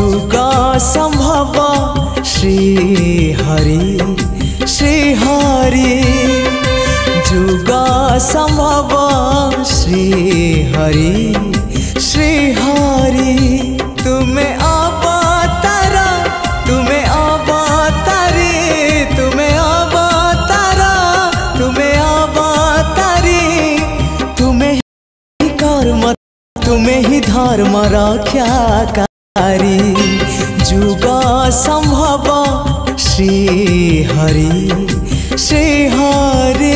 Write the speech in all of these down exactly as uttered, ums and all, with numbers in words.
जुगा संभव श्री हरि श्री हरि जुगा संभव श्री हरि श्री हरि तुम्हें अवतारा तुम्हें अवतारी तुम्हें अवतारा तुम्हें अवतारी तुम्हें ही कर्म तुम्हें ही धर्म रक्षाकारी जुगा संभव श्री हरि श्री हरि।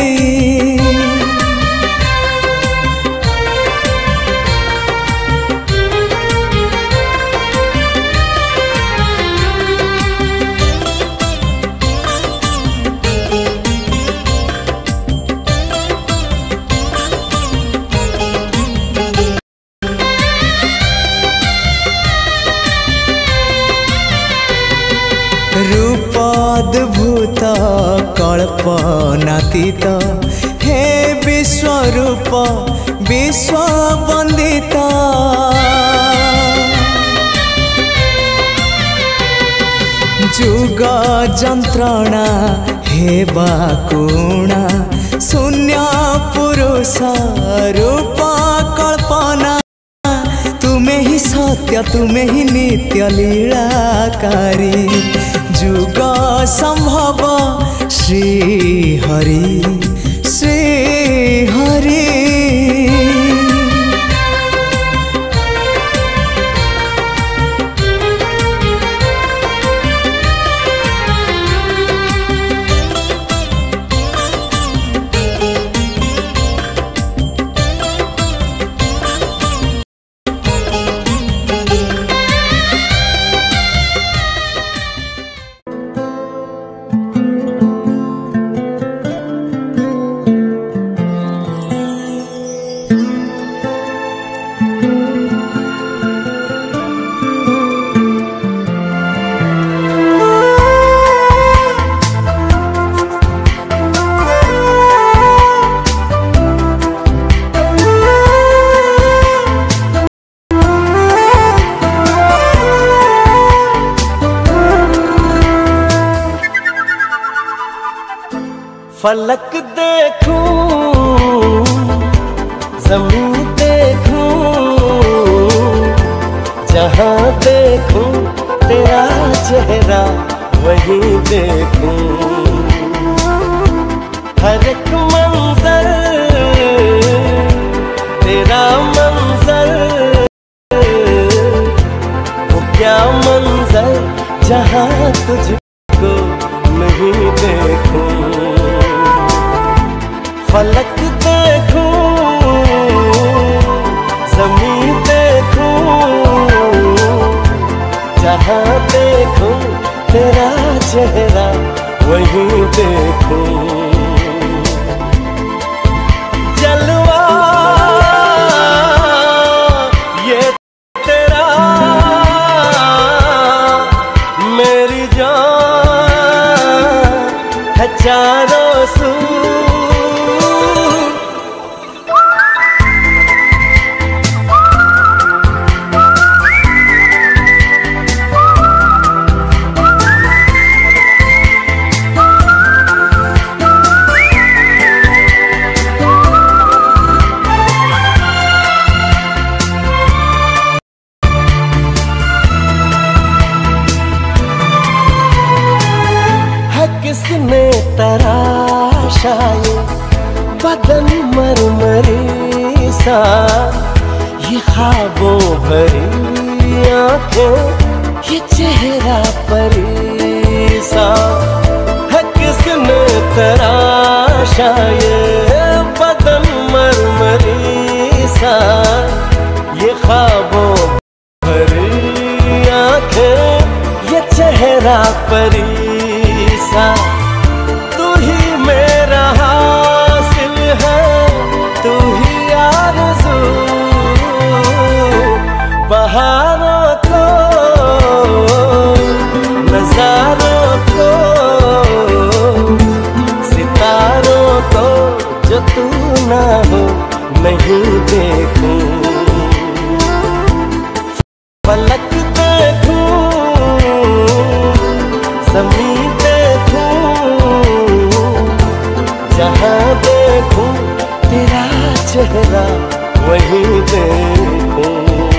रूपाद्भुत कल्पनातीत हे विश्वरूप विश्ववंदित जुग जंत्रणा हे बाकुणा शून्य पुरुष रूप कल्पना तुम्हें ही सत्य तुम्हें ही नित्य लीलाकारी जुग संभव श्री हरि श्री हरि। फलक देखूं ज़मीन देखूं जहाँ देखूं तेरा चेहरा वहीं देखूं हर एक मंजर तेरा मंजर वो क्या मंजर जहाँ तुझको नहीं देखूं फलक देखूं ज़मीन देखूं जहाँ देखूं तेरा चेहरा वहीं देखूं जलवा ये तेरा मेरी जान है चारों सू किसने तराशा ये बदन मरमरी सा ये ख्वाबों भरी आंखें ये चेहरा परी सा है किसने तराशा ये बदन मरमरी सा ये ख्वाबों भरी आंखें ये चेहरा परी तू ही मेरा हासिल है तू ही आरज़ू बहारों को नज़ारों को सितारों को जो तू ना हो नहीं देखूं फलक देखूं चेहरा वहीं देखूं।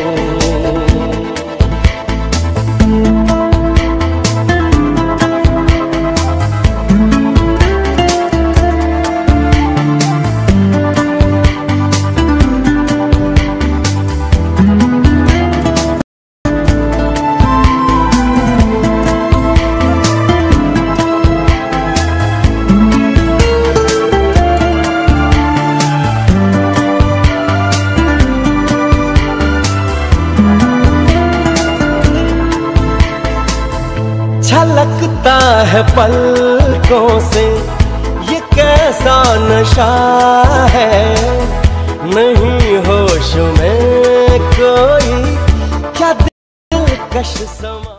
छलकता है पलकों से ये कैसा नशा है, नहीं होश में कोई क्या दिलकश समा।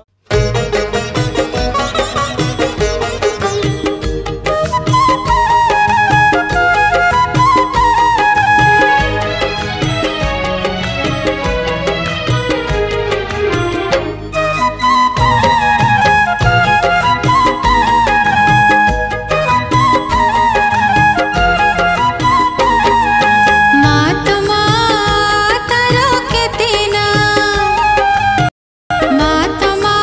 मातमा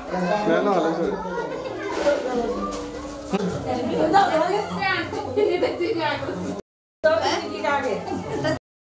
मैं ना हाले सर तो किसी की आगे